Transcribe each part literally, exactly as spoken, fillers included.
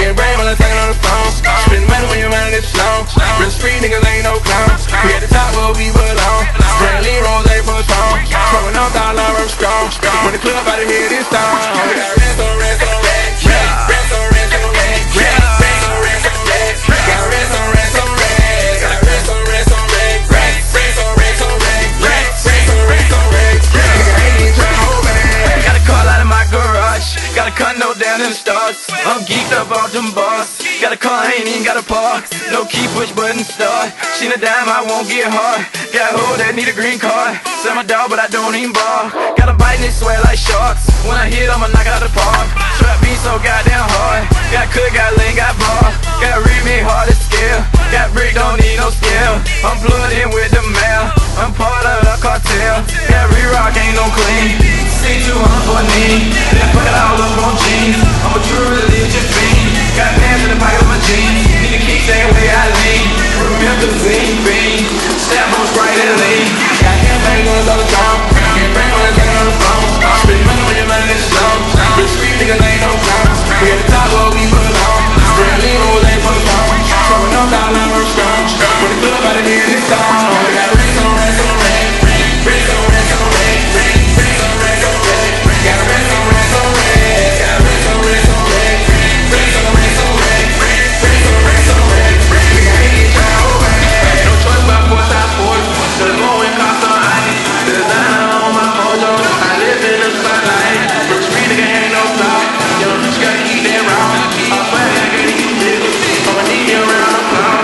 Get brain while I'm talking on the phone. Spend money when you're running this slow. Real street niggas ain't no clowns. We at the top where we belong. Brandly Rose ain't for strong. Throwing up all our I'm strong. When the club out of here this time. We got rest on rest on rest. Rest on rest on rest. Rest on rest on rest. Got rest on rest on rest. Got rest on rest on rest. Rest on rest on rest. Rest on rest on rest. Nigga ain't even tryna hold back. Got a car out of my garage. Got a condo down in the stars. I'm geeked up off them bars. Got a car, ain't even got a park. No key, push button, start. Seen a dime, I won't get hard. Got a hoe that need a green card. Sell my dog, but I don't even bar. Got a bite and it sweat like sharks. When I hit, I'ma knock it out the park. Trap beat so goddamn hard. Got cook, got lean, got bar. Got read me hard to scale. Got brick, don't need no scale. I'm plugged in with the mail. I'm part of the cartel. Got re-rock, ain't no clean. C two hundred for a knee. Then put it all up on jeans. I'm a true religious fiend. Got pants in the pocket of my jeans. Need to keep that way I lean. Remember the zing bean. Step on Sprite and lean. Got campaign going on the phone. Get brain when I'm talking on the phone. Spend money when you're running this slow. Real street niggas ain't no clowns. We at the top where we belong. Brandly Rose ain't for strong. Throwing up all our I'm strong. When the club out of here this time. We got rest on rest on rest. Rest on rest on rest. Rest on rest on rest. Got rest on rest on rest. Got rest on rest on rest. Rest on rest on rest. Rest on rest on rest. Nigga ain't even tryna hold back. No choice but force I force. The going cost on ice. Design on my mojo. I live in the spotlight. Real street nigga ain't no fly. Yo, just gotta keep that raw. I swear I can't eat niggas. I'ma need you around the clock.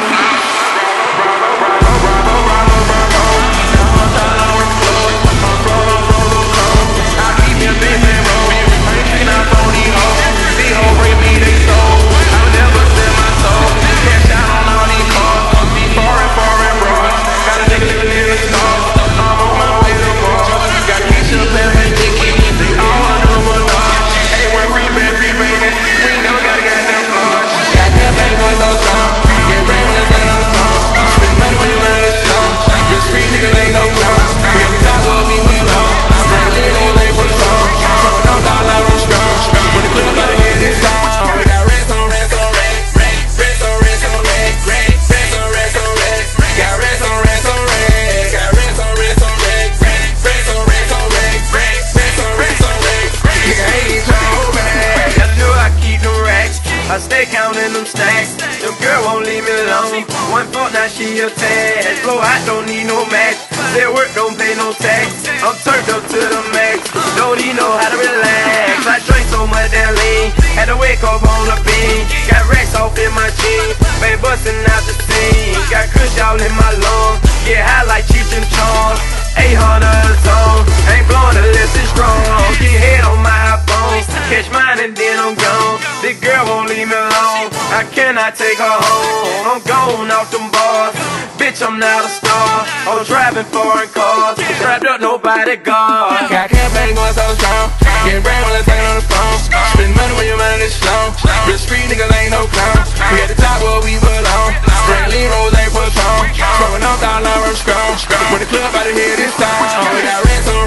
Bravo, bravo, bravo, bravo, bravo. Now I'm tired of work flow. I'm roll, roll, roll, roll. I keep me a big man roll. I ain't picking up on these hoes. These hoes bring me they soul. I would never sell my soul. Cash out on all these cars. Foreign, foreign, bro. Got a nigga living in the store. I'm on my way to the bar. Got Keisha, Pep, and Dickie. They all under my dog. Hey, we're free, man, free, baby. We ain't never got a goddamn car. Got campaign going so strong. Get brain when I'm talking on the phone. Spend money when you're running this slow. Real street niggas ain't no clowns. We at the top where we belong. Brandly Rose ain't for strong. Throwing up all our I'm strong. When the club out of here this time. We got rest on rest on rest. Rest on rest on rest. Rest on rest on rest. Got rest on rest on rest. Got rest on rest on rest. Rest on rest on rest. Rest on rest on rest. Nigga ain't even tryna hold back. Gotta know I keep the racks. I stay counting them stacks. Them girl won't leave me alone. One fault, now she attached. Blow out, don't need no match. Their work don't pay no tax. I'm turned up to the max. Don't even know how to relax. I drink so much that lean. Had to wake up on the bean. Got racks off in my jeans. Been busting out the scene. Got kush all in my lungs. Get high like Cheech and Chong. eight hundred a tone. Ain't blowing unless it's strong. Get head on my iPhone. Catch mine and then I'm gone. This girl won't leave me alone. I cannot take her home. I'm gone off them bars. Bitch, I'm not a star. I'm driving foreign cars. Strapped up, nobody guard. Got campaign going so strong. Get brain when I'm talking on the phone. Spend money when you're running this slow. Real street niggas ain't no clowns. We at the top where we belong. Brandly Rose ain't for strong. Throwing up all our I'm strong. When the club out of here this time. We got rest on